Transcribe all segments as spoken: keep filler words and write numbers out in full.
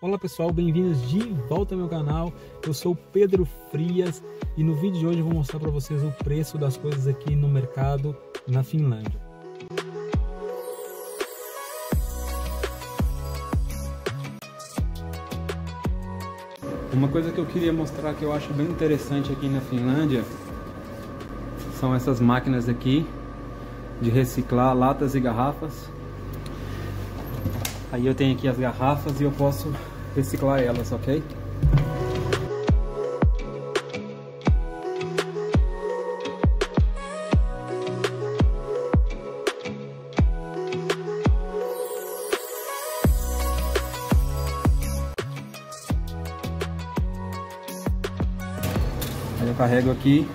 Olá pessoal, bem-vindos de volta ao meu canal. Eu sou o Pedro Frias e no vídeo de hoje eu vou mostrar para vocês o preço das coisas aqui no mercado na Finlândia. Uma coisa que eu queria mostrar que eu acho bem interessante aqui na Finlândia são essas máquinas aqui de reciclar latas e garrafas. Aí eu tenho aqui as garrafas e eu posso reciclar elas, ok? Aí eu carrego aqui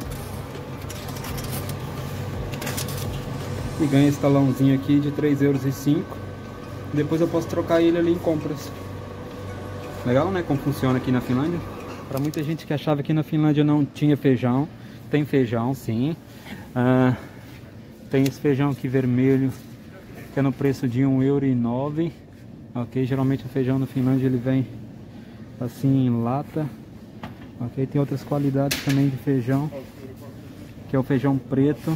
e ganho esse talãozinho aqui de três euros e cinco. Depois eu posso trocar ele ali em compras. Legal, né? Como funciona aqui na Finlândia. Para muita gente que achava que na Finlândia não tinha feijão, tem feijão sim. Ah, tem esse feijão aqui vermelho, que é no preço de um euro e nove. Ok, geralmente o feijão na Finlândia ele vem assim em lata. Ok, tem outras qualidades também de feijão, que é o feijão preto.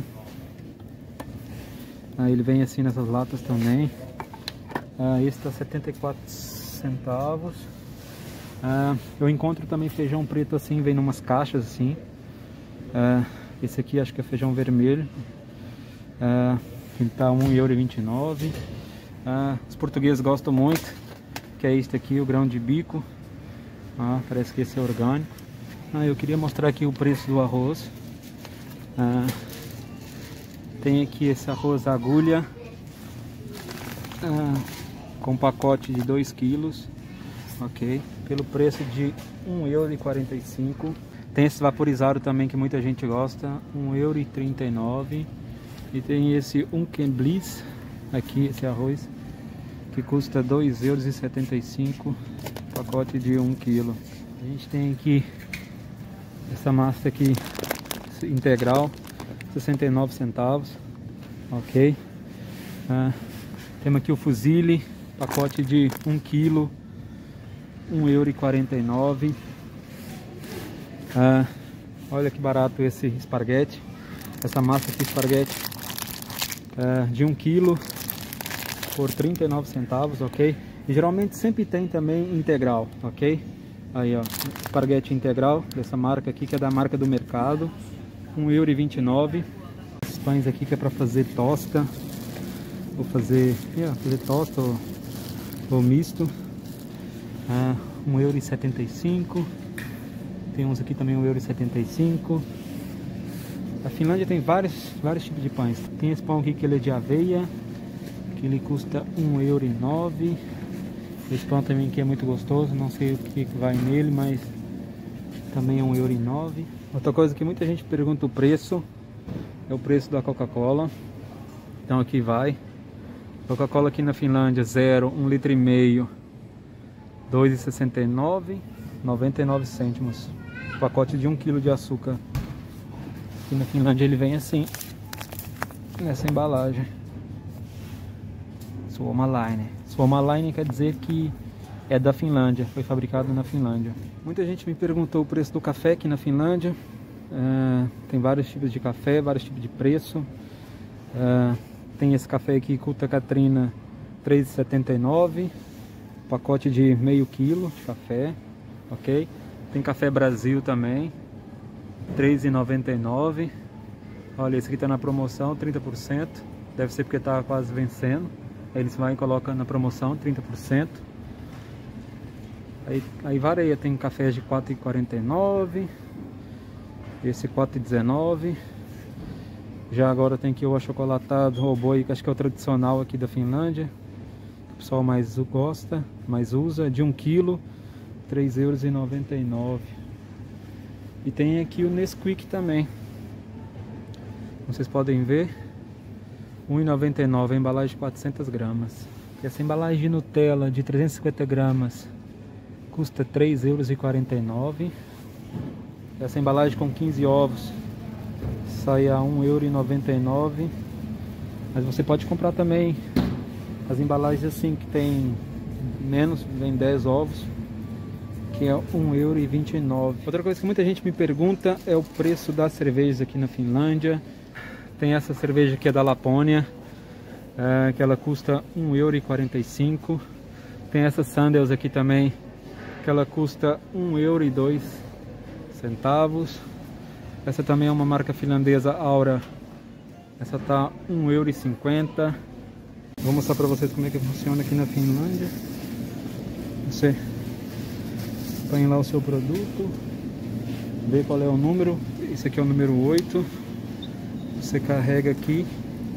Aí ele vem assim nessas latas também. Ah, esse está setenta e quatro centavos. Ah, eu encontro também feijão preto assim, vem numas caixas assim. Ah, esse aqui acho que é feijão vermelho. Ah, ele está um euro e vinte e nove. Ah, os portugueses gostam muito, que é este aqui, o grão de bico. Ah, parece que esse é orgânico. Ah, eu queria mostrar aqui o preço do arroz. Ah, tem aqui esse arroz agulha. Ah, com pacote de dois quilos, ok, pelo preço de um euro e quarenta e cinco. Tem esse vaporizado também que muita gente gosta, um euro e trinta e nove. E tem esse Unkenbliss, aqui esse arroz, que custa dois euros e setenta e cinco, pacote de um quilo. A gente tem aqui essa massa aqui integral, sessenta e nove centavos, ok. Ah, temos aqui o fusilli, pacote de um quilo, um euro e quarenta e nove. Ah, olha que barato esse esparguete, essa massa aqui esparguete ah, de um quilo por trinta e nove centavos, ok? E geralmente sempre tem também integral, ok? Aí ó, esparguete integral dessa marca aqui, que é da marca do mercado, um euro e vinte e nove. Esses pães aqui que é para fazer tosta. Vou fazer, yeah, fazer tosta ou, ou misto. Ah, um euro e setenta e cinco. Tem uns aqui também um euro e setenta e cinco. A Finlândia tem vários, vários tipos de pães. Tem esse pão aqui que ele é de aveia, que ele custa um euro e nove. Esse pão também aqui é muito gostoso, não sei o que vai nele, mas também é um euro e nove. Outra coisa que muita gente pergunta o preço é o preço da Coca-Cola. Então aqui vai. Coca-Cola aqui na Finlândia, zero, um litro e meio, dois e sessenta e nove, noventa e nove cêntimos. Pacote de um quilo de açúcar. Aqui na Finlândia ele vem assim, nessa embalagem. Suomalainen. Suomalainen quer dizer que é da Finlândia, foi fabricado na Finlândia. Muita gente me perguntou o preço do café aqui na Finlândia. Uh, tem vários tipos de café, vários tipos de preço. Uh, Tem esse café aqui, Kulta Katrina, três e setenta e nove, pacote de meio quilo de café, ok? Tem café Brasil também, três e noventa e nove. Olha, esse aqui está na promoção, trinta por cento, deve ser porque está quase vencendo. Aí eles vão e colocam na promoção, trinta por cento. Aí, aí varia, tem cafés de quatro e quarenta e nove, esse quatro e dezenove. Já agora tem aqui o achocolatado robô, que acho que é o tradicional aqui da Finlândia. O pessoal mais gosta, mais usa, de um quilo, três euros e noventa e nove. E tem aqui o Nesquik também. Vocês podem ver, um e noventa e nove, a embalagem de quatrocentas gramas. E essa embalagem de Nutella de trezentos e cinquenta gramas custa três euros e quarenta e nove. Essa embalagem com quinze ovos sai a um euro e noventa e nove. Mas você pode comprar também as embalagens assim que tem menos, vem dez ovos, que é um euro e vinte e nove. Outra coisa que muita gente me pergunta é o preço das cervejas aqui na Finlândia. Tem essa cerveja que é da Lapônia, é, que ela custa um euro e quarenta e cinco. Tem essa Sandels aqui também, que ela custa um euro e dois centavos. Essa também é uma marca finlandesa, Aura. Essa tá um euro e cinquenta. Vou mostrar para vocês como é que funciona aqui na Finlândia. Você põe lá o seu produto, vê qual é o número. Esse aqui é o número oito. Você carrega aqui,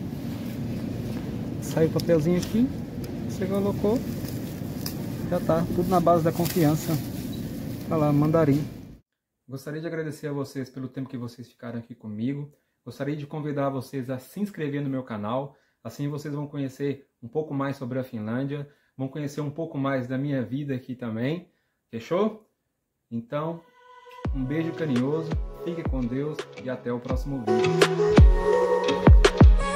sai o papelzinho aqui, você colocou, já tá tudo na base da confiança. Tá lá, mandarim. Gostaria de agradecer a vocês pelo tempo que vocês ficaram aqui comigo. Gostaria de convidar vocês a se inscrever no meu canal. Assim vocês vão conhecer um pouco mais sobre a Finlândia, vão conhecer um pouco mais da minha vida aqui também. Fechou? Então, um beijo carinhoso, fique com Deus e até o próximo vídeo.